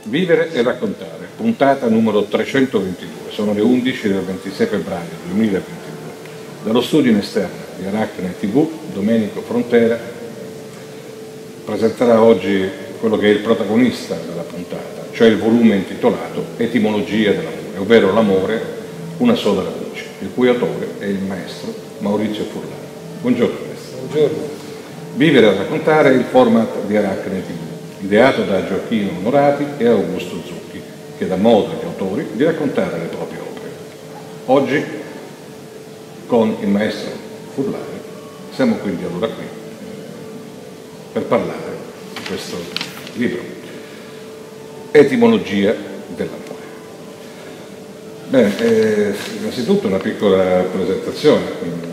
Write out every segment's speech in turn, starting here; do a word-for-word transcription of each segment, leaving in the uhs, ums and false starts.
Vivere e raccontare, puntata numero trecentoventidue, sono le undici del ventisei febbraio duemilaventidue. Dallo studio in esterna di Arachne tivù, Domenico Frontera presenterà oggi quello che è il protagonista della puntata, cioè il volume intitolato Etimologia dell'amore, ovvero l'amore, una sola radice, il cui autore è il maestro Maurizio Furlani. Buongiorno maestro. Buongiorno. Vivere e raccontare è il format di Arachne tivù, ideato da Gioacchino Onorati e Augusto Zucchi, che dà modo agli autori di raccontare le proprie opere. Oggi, con il maestro Furlani, siamo quindi allora qui per parlare di questo libro, Etimologia dell'amore. Bene, eh, innanzitutto una piccola presentazione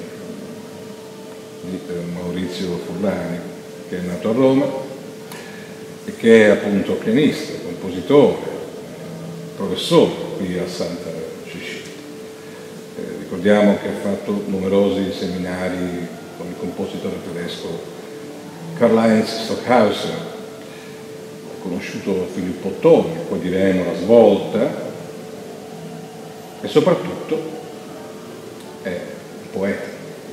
di Maurizio Furlani, che è nato a Roma, e che è appunto pianista, compositore, professore qui a Santa Cecilia. Eh, ricordiamo che ha fatto numerosi seminari con il compositore tedesco Karl-Heinz Stockhausen, ha conosciuto Filippo Ottoni, poi diremo La Svolta, e soprattutto è un poeta.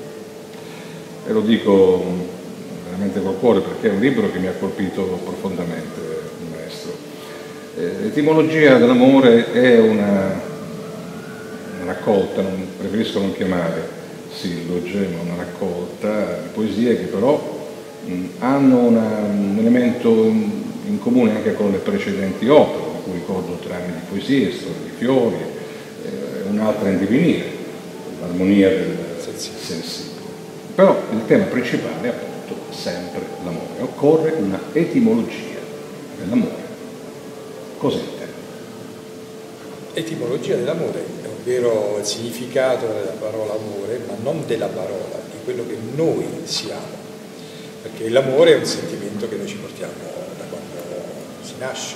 E lo dico veramente col cuore perché è un libro che mi ha colpito profondamente, maestro. Eh, Etimologia dell'amore è una, una raccolta, non, preferisco non chiamare silloge, ma una raccolta di poesie che però mh, hanno una, un elemento in, in comune anche con le precedenti opere, di cui ricordo trame di poesie, storie di fiori, eh, un'altra in divenire, l'armonia del sensibile. Però il tema principale è appunto sempre l'amore. Occorre una etimologia dell'amore. Cos'è il tema? Etimologia dell'amore, ovvero il significato della parola amore, ma non della parola, di quello che noi siamo. Perché l'amore è un sentimento che noi ci portiamo da quando si nasce.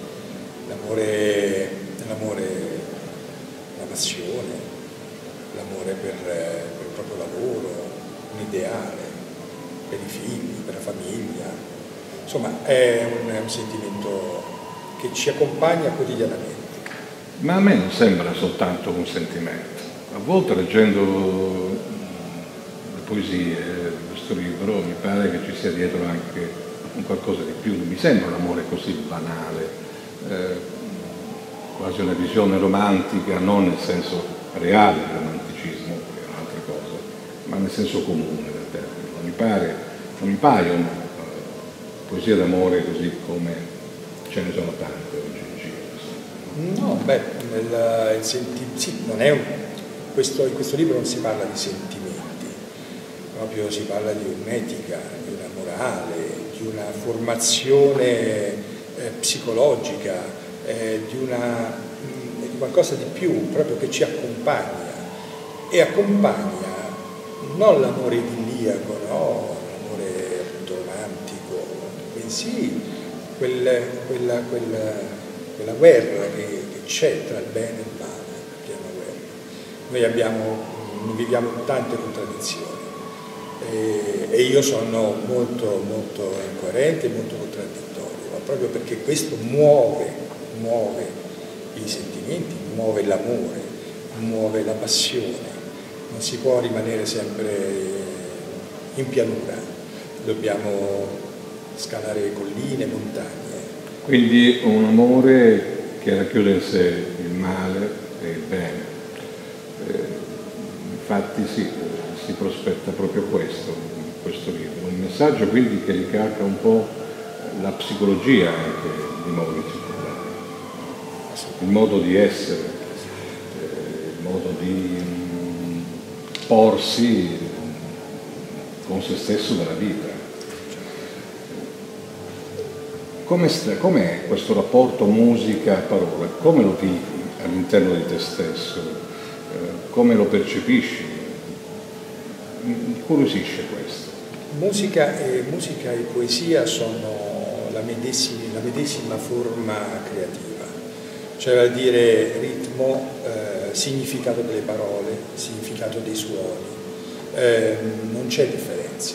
L'amore, l'amore, la passione, l'amore per, per il proprio lavoro, un ideale, per i figli, per la famiglia, insomma è un, è un sentimento che ci accompagna quotidianamente. Ma a me non sembra soltanto un sentimento. A volte leggendo le poesie di questo libro mi pare che ci sia dietro anche un qualcosa di più. Non mi sembra un amore così banale, eh, quasi una visione romantica, non nel senso reale del romanticismo, che è un'altra cosa, ma nel senso comune del termine. Non mi pare, non mi paiono uh, poesie d'amore così come ce ne sono tante oggi in giro. No, beh, il, il senti, sì, non è un, questo, in questo libro non si parla di sentimenti, proprio si parla di un'etica, di una morale, di una formazione eh, psicologica, eh, di, una, di qualcosa di più, proprio che ci accompagna e accompagna non l'amore idilliaco, no? L'amore appunto romantico, bensì quel, quella, quella, quella guerra che, che c'è tra il bene e il male, perché è una guerra. Noi abbiamo, viviamo tante contraddizioni e, e io sono molto, molto incoerente e molto contraddittorio, ma proprio perché questo muove, muove i sentimenti, muove l'amore, muove la passione. Non si può rimanere sempre in pianura, dobbiamo scalare colline, montagne. Quindi un amore che racchiude in sé il male e il bene. Eh, infatti sì, si prospetta proprio questo in questo libro, un messaggio quindi che ricalca un po' la psicologia anche di Maurizio Furlani, il modo di essere, eh, il modo di porsi con se stesso nella vita. Come com'è questo rapporto musica-parola? Come lo vivi all'interno di te stesso? Eh, come lo percepisci? Mi incuriosisce questo. Musica e, musica e poesia sono la medesima, la medesima forma creativa, cioè vuol dire ritmo, eh, significato delle parole, significato dei suoni, eh, non c'è differenza,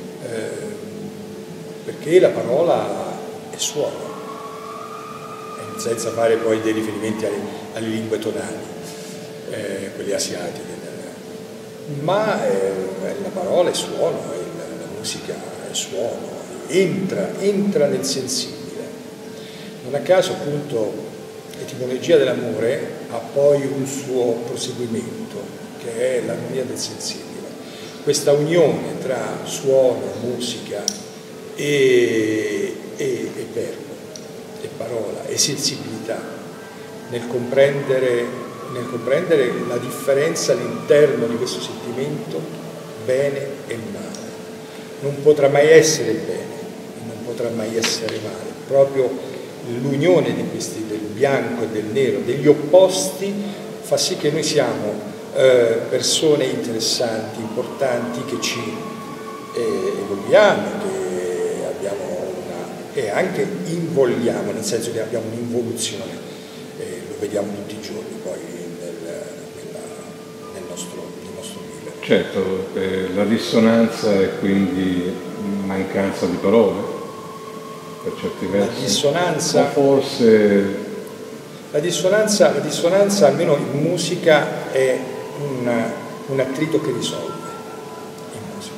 eh, perché la parola è suono, è senza fare poi dei riferimenti alle, alle lingue tonali, eh, quelle asiatiche. Ma eh, la parola è suono, la, la musica è suono, entra, entra nel sensibile. Non a caso appunto l'etimologia dell'amore ha poi un suo proseguimento, che è l'armonia del sensibile. Questa unione tra suono, musica e, e, e verbo, e parola, e sensibilità, nel comprendere, nel comprendere la differenza all'interno di questo sentimento, bene e male. Non potrà mai essere bene, non potrà mai essere male. Proprio l'unione di questi, del bianco e del nero, degli opposti, fa sì che noi siamo eh, persone interessanti, importanti, che ci eh, evolviamo, che abbiamo una, e anche invogliamo, nel senso che abbiamo un'involuzione, eh, lo vediamo tutti i giorni poi nel, nella, nel, nostro, nel nostro vivere. Certo, eh, la dissonanza è quindi mancanza di parole, per certi versi. La dissonanza, o forse... la dissonanza, la dissonanza almeno in musica è una, un attrito che risolve in musica.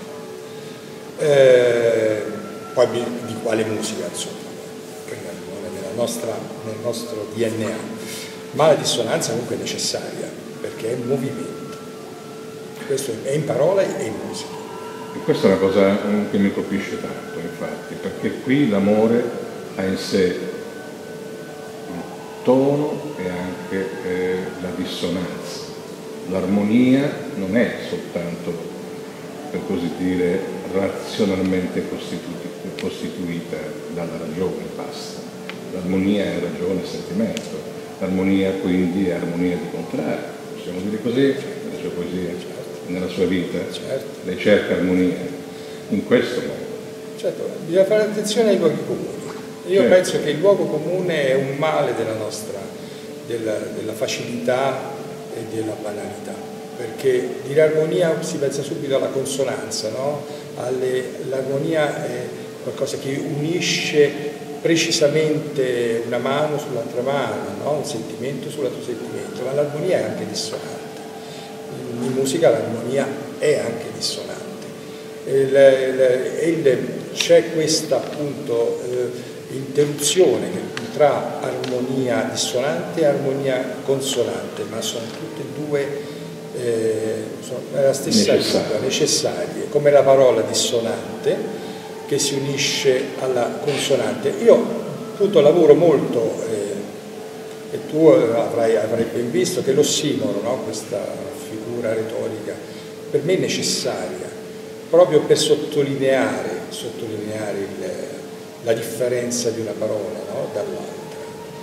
Eh, poi di, di quale musica, insomma, nella nostra, nel nostro D N A. Ma la dissonanza comunque è necessaria, perché è movimento. Questo è in parole e in musica. E questa è una cosa che mi colpisce tanto, infatti, perché qui l'amore ha in sé il tono e anche eh, la dissonanza. L'armonia non è soltanto, per così dire, razionalmente costitu- costituita dalla ragione, basta. L'armonia è ragione e sentimento. L'armonia quindi è armonia di contrario. Possiamo dire così nella sua poesia? Nella sua vita, certo. Lei cerca armonia in questo modo. Certo, bisogna fare attenzione ai luoghi comuni. Io certo. penso che il luogo comune è un male della nostra, della, della facilità e della banalità, perché dire armonia si pensa subito alla consonanza, no? Alle, l'armonia è qualcosa che unisce precisamente una mano sull'altra mano, no? Un sentimento sull'altro sentimento, ma l'armonia è anche dissonante. In musica l'armonia è anche dissonante. Il, il, il, c'è questa appunto eh, interruzione tra armonia dissonante e armonia consonante, ma sono tutte e due eh, sono la stessa lingua, necessarie, come la parola dissonante che si unisce alla consonante. Io appunto lavoro molto, eh, e tu avrai, avrai ben visto che l'ossimoro, no? Questa figura retorica, per me è necessaria, proprio per sottolineare, sottolineare il, la differenza di una parola, no? Dall'altra.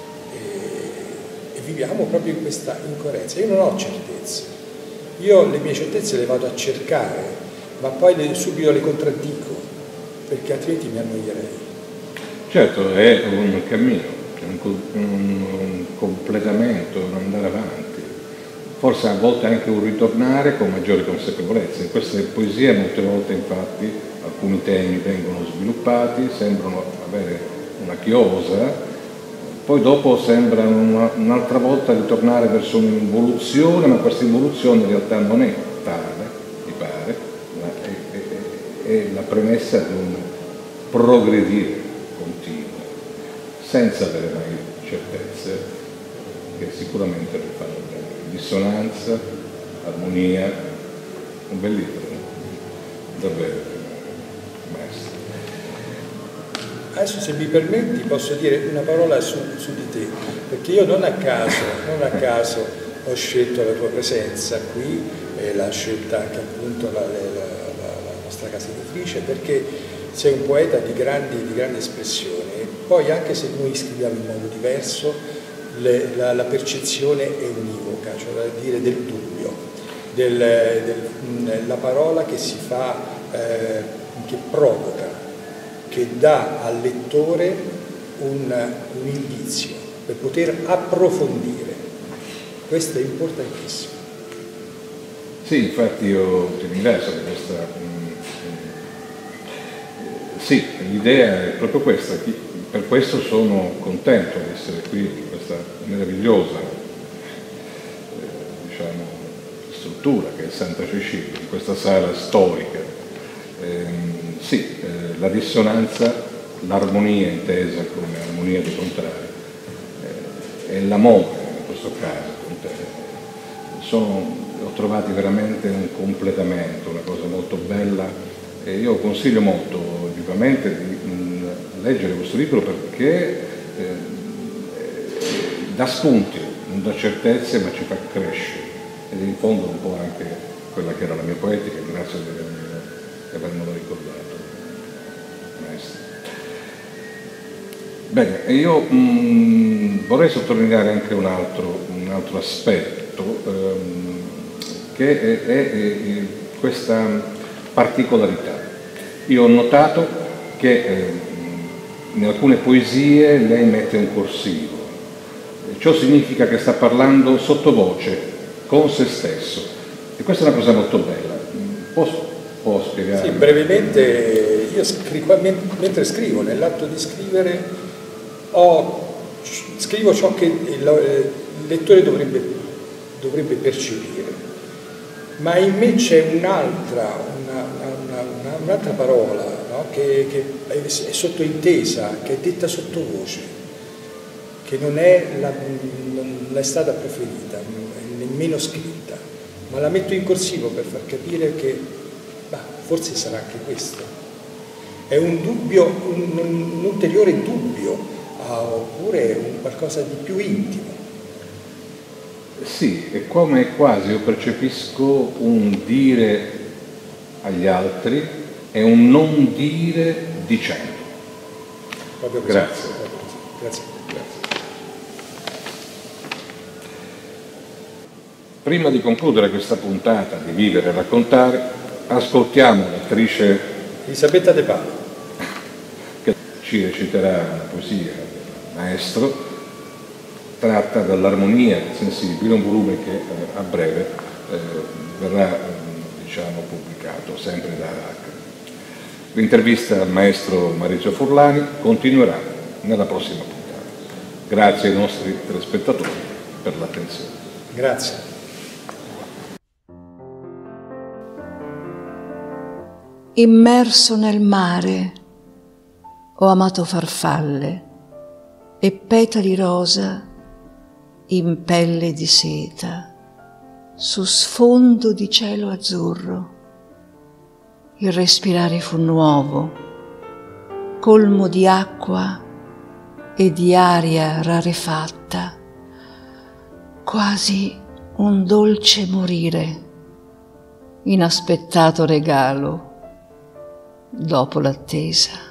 E, e viviamo proprio in questa incoerenza. Io non ho certezze, io le mie certezze le vado a cercare, ma poi le, subito le contraddico, perché altrimenti mi annoierei. Certo, è un cammino, un, un, un completamento, un andare avanti. Forse a volte anche un ritornare con maggiore consapevolezza. In queste poesie molte volte infatti alcuni temi vengono sviluppati, sembrano avere una chiosa, poi dopo sembra una, un'altra volta ritornare verso un'involuzione, ma questa involuzione in realtà non è tale, mi pare, ma è, è, è la premessa di un progredire continuo, senza avere mai certezze che sicuramente lo fanno bene. Dissonanza, armonia, un bel libro, davvero, maestro. Adesso se mi permetti posso dire una parola su, su di te, perché io non a caso, non a caso ho scelto la tua presenza qui, e l'ha scelta anche appunto la, la, la, la nostra casa editrice, perché sei un poeta di grandi, di grande espressione, e poi anche se noi scriviamo in modo diverso, Le, la, la percezione è univoca, cioè da dire del dubbio, del, del, la parola che si fa, eh, che provoca, che dà al lettore un, un indizio per poter approfondire. Questo è importantissimo. Sì, infatti io ti ringrazio di questa... Mh, mh, sì, l'idea è proprio questa, per questo sono contento di essere qui questa meravigliosa eh, diciamo, struttura che è Santa Cecilia, in questa sala storica. Eh, sì, eh, la dissonanza, l'armonia intesa come armonia dei contrari, eh, e l'amore in questo caso, sono, ho trovato veramente un completamento, una cosa molto bella, e io consiglio molto vivamente di mh, leggere questo libro perché eh, dà spunti, non dà certezze, ma ci fa crescere, ed in fondo un po' anche quella che era la mia poetica. Grazie di avermelo, di avermelo ricordato, maestro. Bene, e io mh, vorrei sottolineare anche un altro, un altro aspetto, ehm, che è, è, è questa particolarità. Io ho notato che eh, in alcune poesie lei mette un corsivo. Ciò significa che sta parlando sottovoce, con se stesso, e questa è una cosa molto bella. Può, può spiegare? Sì, brevemente, io scrivo, mentre scrivo, nell'atto di scrivere, ho, scrivo ciò che il lettore dovrebbe, dovrebbe percepire, ma in me c'è un'altra una, una, una, un'altra parola, no? che, che è sottointesa, che è detta sottovoce, che non è, la, non è stata proferita, nemmeno scritta, ma la metto in corsivo per far capire che bah, forse sarà anche questo. È un dubbio, un, un ulteriore dubbio, ah, oppure un qualcosa di più intimo. Sì, è come quasi io percepisco un dire agli altri e un non dire dicendo. Proprio così. Grazie. Proprio così. Grazie. Grazie. Prima di concludere questa puntata di Vivere e Raccontare, ascoltiamo l'attrice Elisabetta De Palo, che ci reciterà una poesia del maestro tratta dall'Armonia sensibile, un volume che eh, a breve eh, verrà eh, diciamo, pubblicato sempre da Aracca. L'intervista al maestro Maurizio Furlani continuerà nella prossima puntata. Grazie ai nostri telespettatori per l'attenzione. Grazie. Immerso nel mare ho amato farfalle e petali rosa in pelle di seta su sfondo di cielo azzurro. Il respirare fu nuovo, colmo di acqua e di aria rarefatta, quasi un dolce morire, inaspettato regalo dopo l'attesa.